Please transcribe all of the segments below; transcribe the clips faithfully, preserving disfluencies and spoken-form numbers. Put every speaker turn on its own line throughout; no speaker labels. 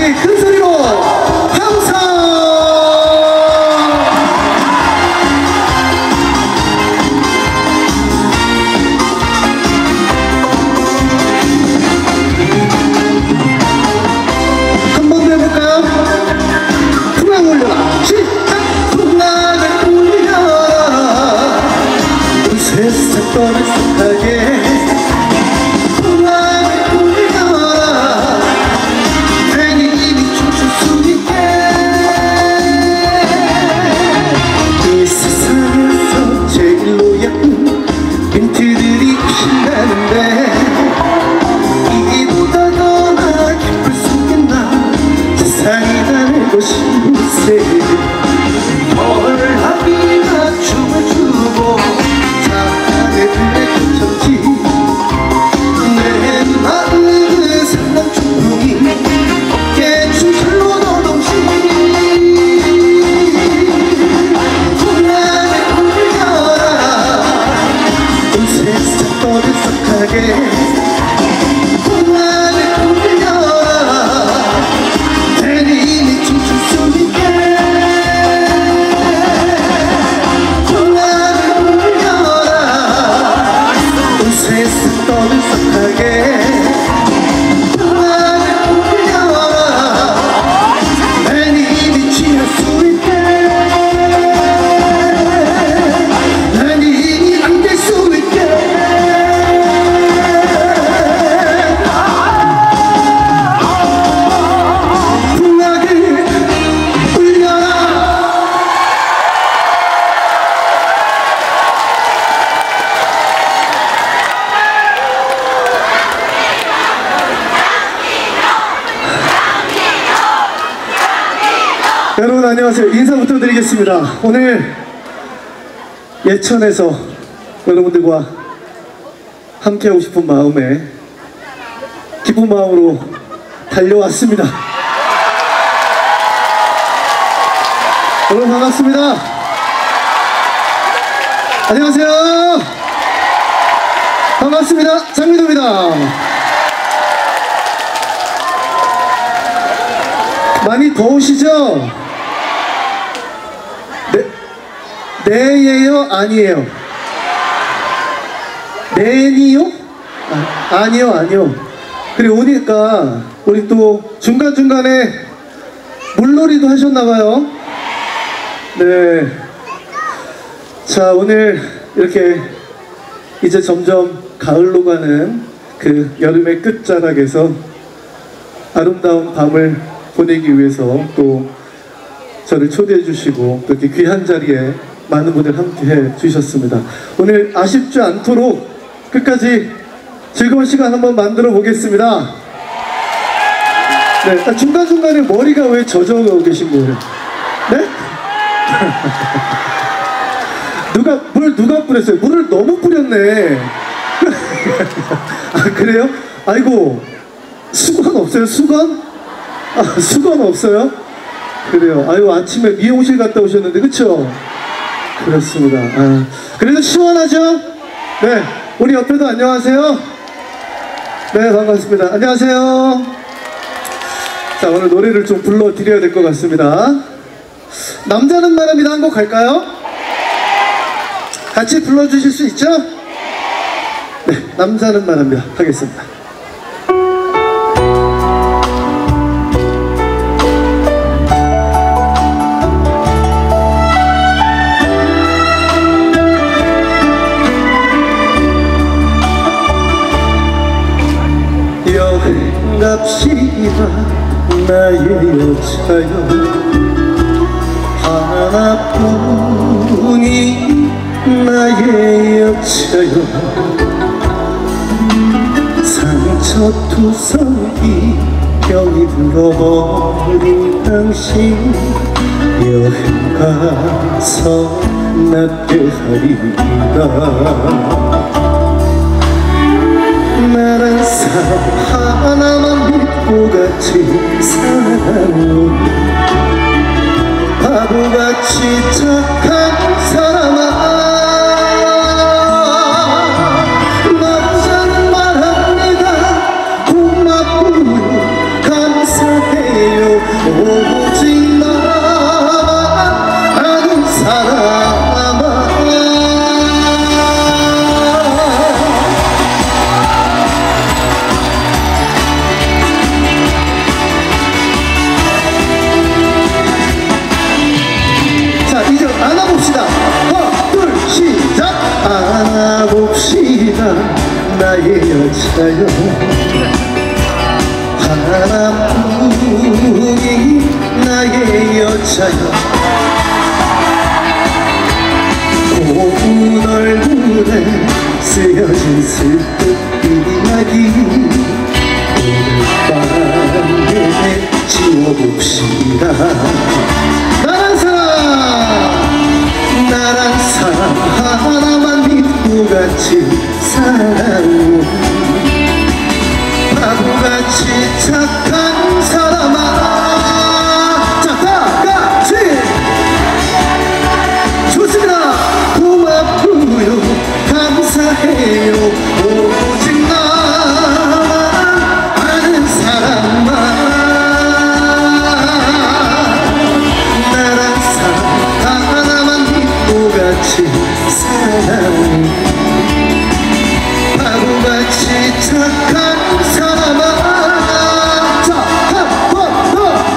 우리 큰 소리로 함성! 한 번 더 해볼까요? 풍악 올려라. 시작! 풍악을 울려라. 온 세상 떠들썩하게 빈티들이 신나는데 이보다 더 나 기쁠 수 있겠나 세상이 다른 곳일세 벌하기가 춤을 추고 사랑에 들에 꽂혔지 내 마음은 상남 충동이 어깨 춤틀로 너동시 떠들썩하게 풍악을 울려라 괜히 네 춤출 수 있게 풍악을 울려라 온 세상 떠들썩하게 풍악을 울려라 괜히 네 취할 수 있게 괜히 안될 수 있게 여러분 안녕하세요. 인사부터 드리겠습니다. 오늘 예천에서 여러분들과 함께하고 싶은 마음에 기쁜 마음으로 달려왔습니다. 여러분 반갑습니다. 안녕하세요. 반갑습니다. 장민호입니다. 많이 더우시죠? 네, 네예요? 아니에요? 네니요? 아, 아니요 아니요. 그리고 오니까 우리 또 중간중간에 물놀이도 하셨나봐요. 네. 자, 오늘 이렇게 이제 점점 가을로 가는 그 여름의 끝자락에서 아름다운 밤을 보내기 위해서 또 저를 초대해 주시고 또 이렇게 귀한 자리에 많은 분들 함께 해 주셨습니다. 오늘 아쉽지 않도록 끝까지 즐거운 시간 한번 만들어 보겠습니다. 네, 아, 중간중간에 머리가 왜 젖어 계신 거예요? 네? 누가 물 누가 뿌렸어요? 물을 너무 뿌렸네. 아 그래요? 아이고 수건 없어요? 수건? 아 수건 없어요? 그래요. 아유 아침에 미용실 갔다 오셨는데 그쵸? 그렇습니다. 아, 그래도 시원하죠? 네, 우리 옆에도 안녕하세요. 네 반갑습니다. 안녕하세요. 자 오늘 노래를 좀 불러드려야 될 것 같습니다. 남자는 말합니다 한 곡 갈까요? 같이 불러주실 수 있죠? 네 남자는 말합니다 하겠습니다. 여행 갑시다 나의 여자여 하나뿐인 나의 여자여 상처투성이 병이 들어버린 당신 여행 가서 낫게 하리다 나란 사람 하나만 믿고 같이 사랑하는 바보같이 착한 사람아 남자는 말합니다 고맙고요 감사해요 오직 나만 아는 사람아. 자, 이제 안아봅시다. 하나 둘 시작. 안아봅시다 나의 여자여. 하나뿐인 나의 여자여. 고운 얼굴에 쓰여진 슬픈 이야기 오늘 밤에 지워봅시다. 나란 사람 나란 사람 하나만 믿고 같이 살아온 바보같이 착한 사람아. 자, 다같이 좋습니다. 고맙고요 감사해요 오직 나만 아는 사람아. 나란 사람 하나만 믿고 같이 살아온 바보같이 착한 사람아. 자, 한 번 더.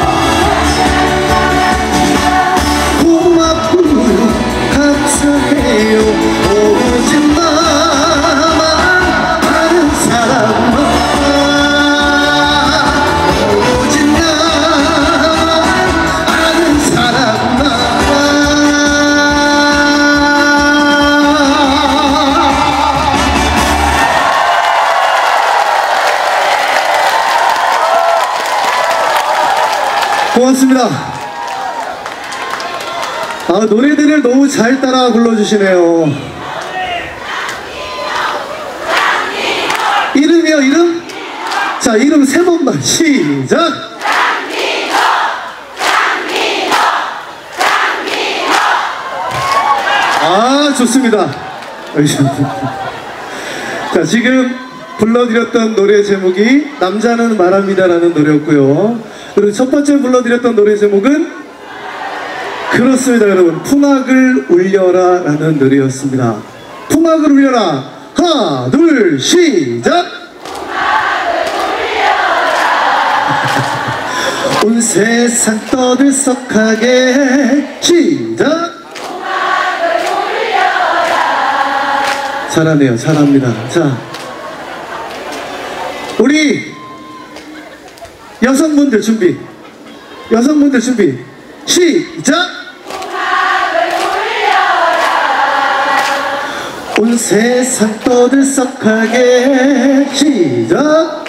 고맙고요 감사해요 오직 나만 아는 사람아. 오직 나만 아는 사람아. 고맙습니다. 아, 노래들을 너무 잘 따라 불러주시네요. 이름이요, 이름? 자, 이름 세 번만 시작. 아, 좋습니다. 자, 지금 불러드렸던 노래 제목이 남자는 말합니다라는 노래였고요. 그리고 첫 번째 불러드렸던 노래 제목은 그렇습니다, 여러분. 풍악을 울려라 라는 노래였습니다. 풍악을 울려라. 하나 둘 시작. 온 세상 떠들썩하게 시작. 잘하네요, 잘합니다. 자, 우리 여성분들 준비. 여성분들 준비. 시작. 온 세상 떠들썩하게 시작.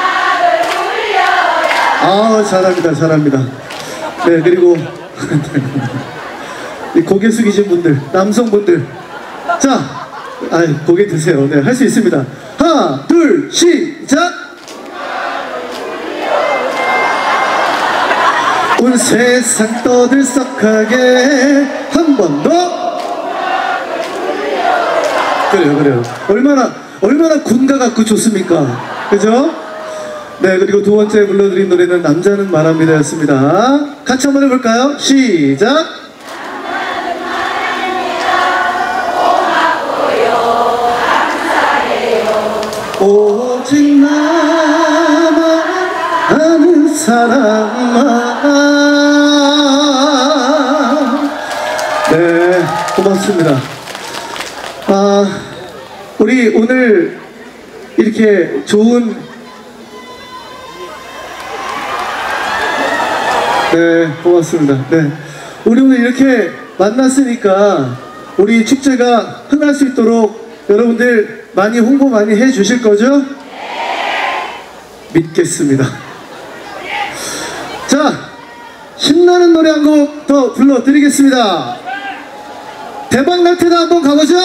아, 잘합니다, 잘합니다. 네, 그리고 이 고개 숙이신 분들, 남성분들, 자, 아, 고개 드세요. 네, 할 수 있습니다. 하나, 둘, 시작. 온 세상 떠들썩하게 한 번 더. 그래요, 그래요. 얼마나 얼마나 군가 같고 좋습니까? 그죠? 네, 그리고 두 번째 불러드린 노래는 남자는 말합니다 였습니다. 같이 한번 해볼까요? 시작. 오직 나만 아는 사람아. 네, 고맙습니다. 아, 우리 오늘 이렇게 좋은, 네, 고맙습니다. 네, 우리 오늘 이렇게 만났으니까 우리 축제가 흥할 수 있도록 여러분들 많이 홍보 많이 해 주실 거죠? 믿겠습니다. 자, 신나는 노래 한 곡 더 불러드리겠습니다. 대박 날 테다 한번 가보죠.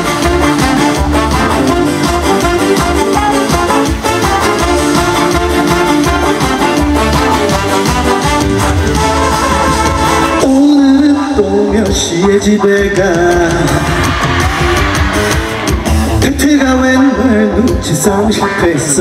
갑시다. 너네 집에 가 태태가 웬날 눈치싸움 실패했어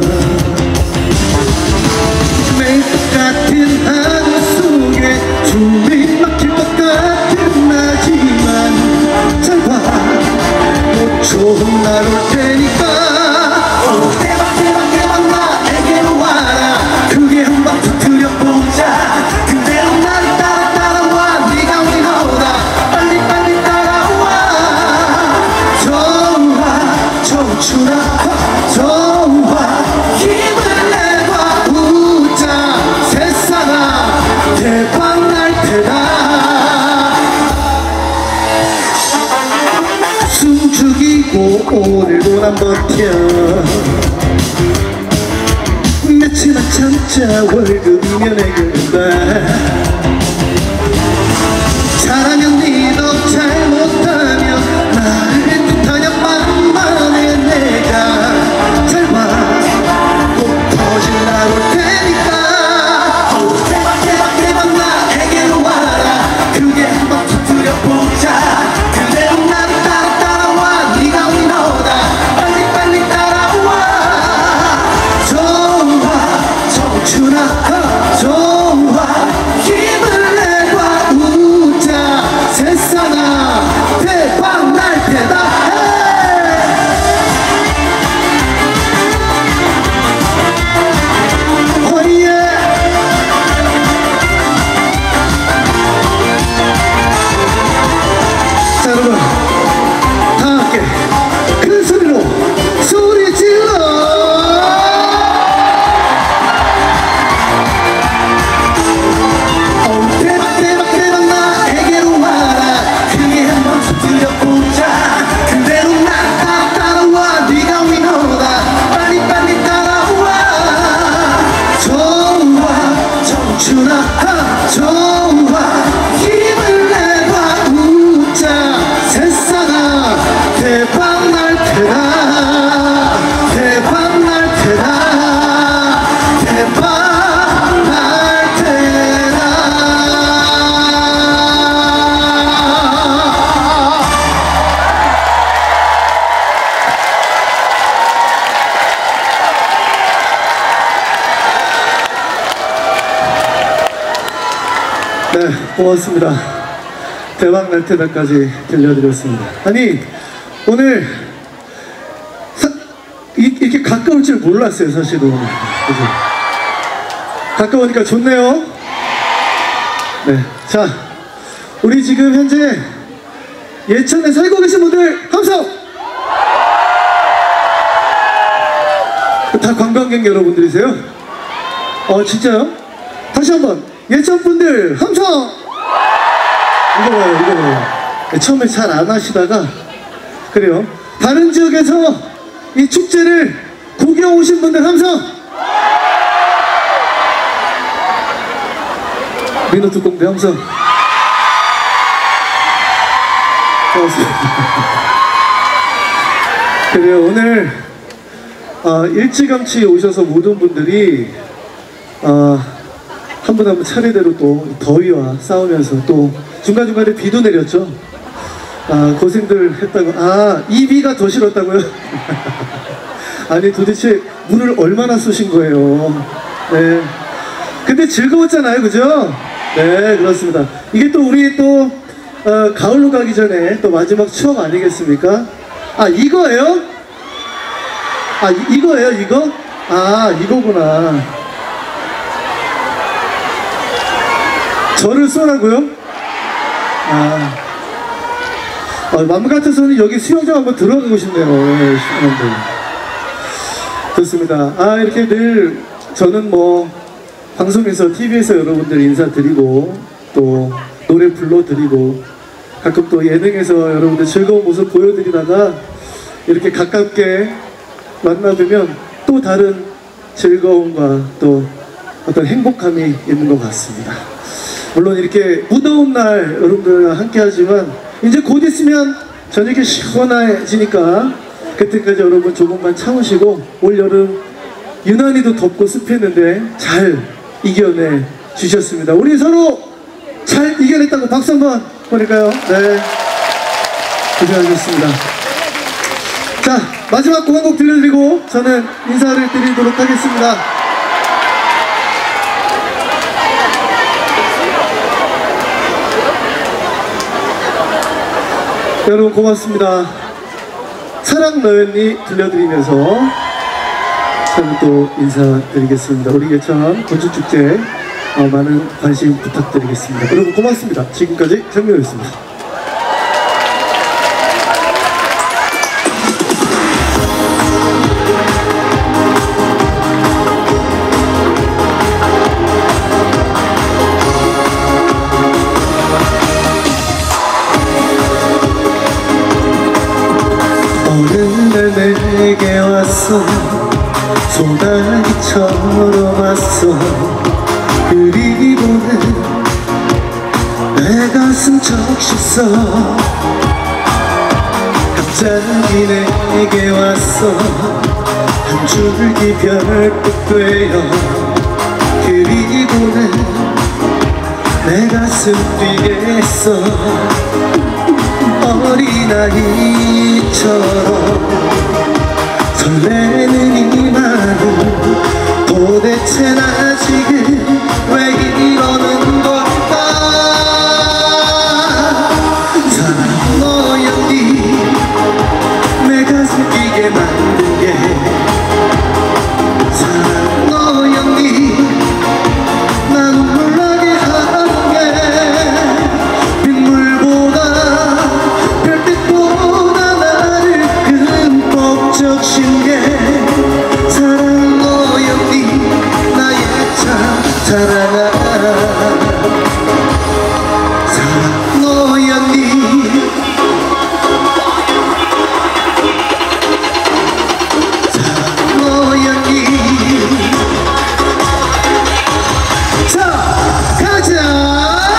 매일 똑같은 하루 속에 숨이 막힐 것 같은 나지만 잘 봐 또 좋은 날 올 테니까 오, 대박 대박 대박 나에게로 와라 크게 한번 터뜨려보자 그대로 나를 따라 따라와 네가 위너다 빨리 빨리 따라와 좋아 청춘아 좋아 힘을 내봐 웃자 세상아 대박 날 테다 숨죽이고 오늘도 난 버텨 며칠만 참자 월급이면 해결돼 잘하면 니도 잘못하면 나를 뜻하냐 만만해 내가 잘봐 꼭 터질 날 올 테니까 오, 대박 대박 대박 나에게로 와라 크게 한번 터뜨려보자 그대로 나를 따라 따라와 네가 위너다 빨리 빨리 따라와 좋아 청춘아 좋아 힘을 내봐 웃자 세상아 대박 날 테다 자 여러분 다 함께 큰 소리로 소리 질러 어, 대박 대박 대박 나에게로 와라 크게 한번 터뜨려보자 그대로 날 따라 따라와 네가 위너다 빨리 빨리 따라와 좋아 청춘아 좋아 힘을 내봐 웃자 세상아 대박 날 테다 대박 날 테다 대박 날 테다 네 고맙습니다. 대박 날 테다까지 들려드렸습니다. 아니 오늘 사, 이, 이렇게 가까울 줄 몰랐어요 사실은. 그죠? 가까우니까 좋네요. 네, 자 우리 지금 현재 예천에 살고 계신 분들 함성! 다 관광객 여러분들이세요? 어 진짜요? 다시 한번 예천 분들 함성! 이거 봐요 이거 봐요 처음에 잘 안 하시다가 그래요 다른 지역에서 이 축제를 구경 오신 분들 함성! 민호특 공대 함성! 고맙습니다. 그래요 오늘 어, 일찌감치 오셔서 모든 분들이 어, 한 분 한 분 차례대로 또 더위와 싸우면서 또 중간중간에 비도 내렸죠. 아 고생들 했다고. 아 이 비가 더 싫었다고요? 아니 도대체 물을 얼마나 쏘신 거예요. 네 근데 즐거웠잖아요 그죠? 네 그렇습니다. 이게 또 우리 또 어, 가을로 가기 전에 또 마지막 추억 아니겠습니까? 아 이거예요? 아 이, 이거예요 이거? 아 이거구나. 저를 쏘라고요? 아, 아 마음 같아서는 여기 수영장 한번 들어가고 싶네요. 네, 시원한데. 좋습니다. 아 이렇게 늘 저는 뭐 방송에서 티비에서 여러분들 인사드리고 또 노래 불러드리고 가끔 또 예능에서 여러분들 즐거운 모습 보여드리다가 이렇게 가깝게 만나뵈면 또 다른 즐거움과 또 어떤 행복함이 있는 것 같습니다. 물론 이렇게 무더운 날 여러분들과 함께 하지만 이제 곧 있으면 저녁에 시원해지니까 그때까지 여러분 조금만 참으시고 올 여름 유난히도 덥고 습했는데 잘 이겨내 주셨습니다. 우리 서로 잘 이겨냈다고 박수 한번 보니까요. 네. 고생하셨습니다. 자, 마지막 곡 한 곡 들려드리고 저는 인사를 드리도록 하겠습니다. 여러분 고맙습니다. 사랑 너연이 들려드리면서 저는 또 인사드리겠습니다. 우리 예천 건축축제 어, 많은 관심 부탁드리겠습니다. 여러분 고맙습니다. 지금까지 장민호였습니다. 어느 날 내게 왔어 소나기처럼 왔어 그리고는 내 가슴 적셨어 갑자기 내게 왔어 한 줄기 별빛 되어 그리고는 내 가슴 뛰게 했어 어린아이처럼 설레는 이 마음 도대체 나 지금 왜 이러는 걸까 사랑 너였니 내 가슴 뛰게 만든 게 사랑 너였니 나 눈물 나게 하는 게 빗물보다 별빛보다 나를 흠뻑 적신 게 사랑 너였니 나의 참 사랑아 사랑 너였니 사랑 너였니 자 가자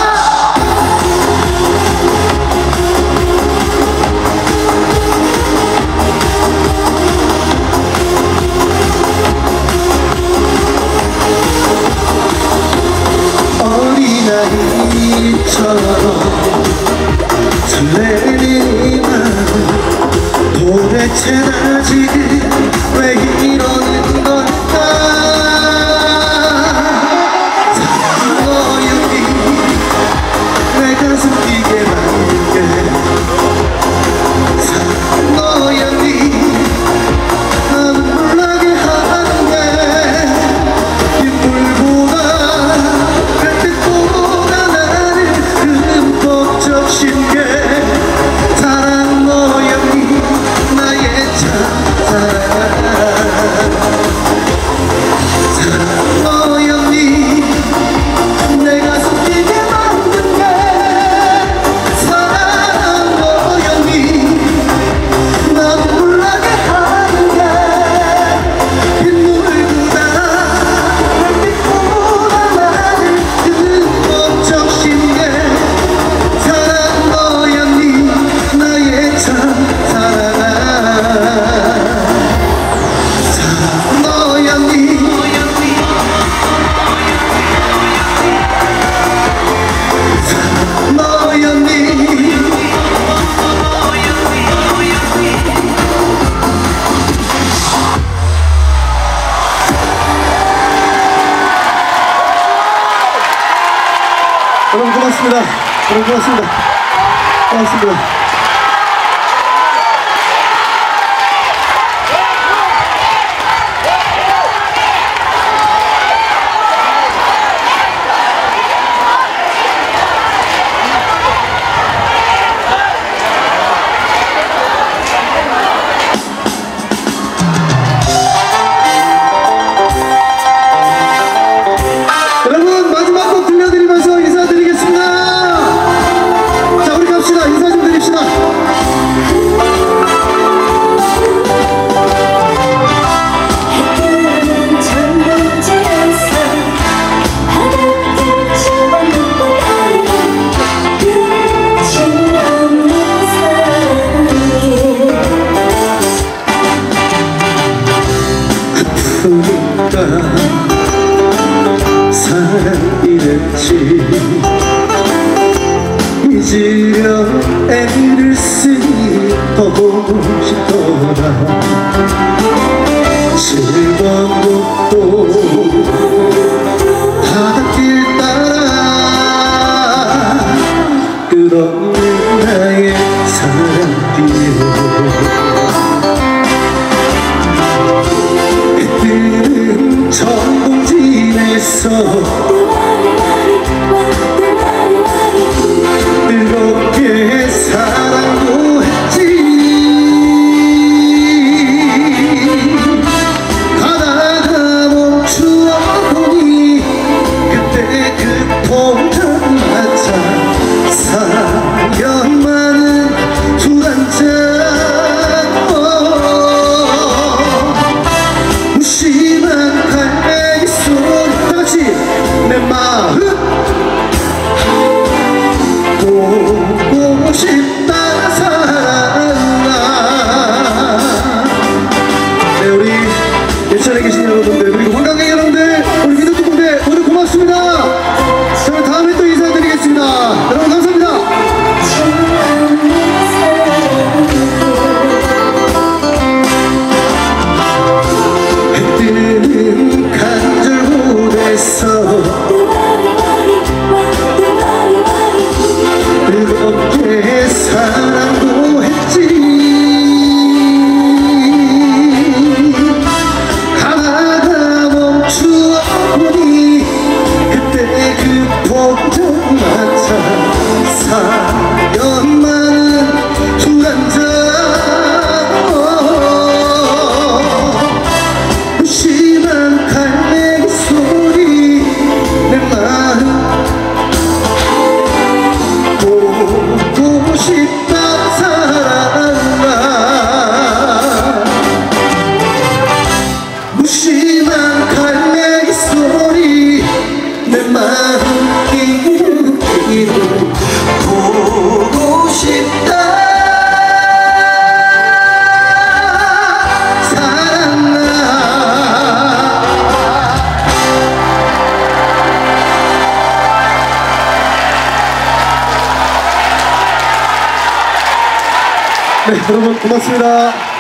어린아이처럼 설레는 이 마음 도대체 나 지금 왜 이러는 걸까 사랑 너였니 내 가슴 뛰게 만든 게 사랑 너였니 나 눈물 나게 하는 게 빗물보다 별빛보다 나를 흠뻑 적신 게 사랑 너였니 나의 참 사랑 사랑 너였니 내 가슴 뛰게 만든 게 사랑 너였니 나 눈물 나게 하는 게 빗물보다 별빛보다 나를 흠뻑 적신 게 사랑 너였니 나의 참 사랑아 사랑 너였니 사랑 너였니 여러분 고맙습니다. 여러분 고맙습니다. 고맙습니다. 여러분 마지막 곡 들려드리면서 인사드리겠습니다. 자 우리 갑시다. 인사 좀 드립시다. 아프니까 사랑이랬지 잊으려 애를 쓰니 더 보고 싶더라. 즐거운 곳도 바닷길 따라 끝없는 나의 사랑길. 그때는 전동진에서 뜨겁게 사랑도 했지. 가다가 멈추어 보니 그때 그 포장마차 사연 많은 술 한잔. 무심한 갈매기 소리 다같이 내 마음 보고 싶다 사랑아. 네, 우리 예천에 계신 여러분들 그리고 관광객 여러분들 우리 민족도 무대 모두 고맙습니다. 저는 다음에 또 인사드리겠습니다. 여러분 감사합니다. 해뜨는 간절곳에서 뜨겁게 사랑도 했지. 가다가 멈추어 보니 그때 그 포장마차 사연 많은 술 한잔. 무심한 갈매기 소리 내 마음 보고 싶다 사랑아. 무심한 갈매기 소리 내 마음 기울이고 보고 싶다 사랑아. 네, 여러분 고맙습니다.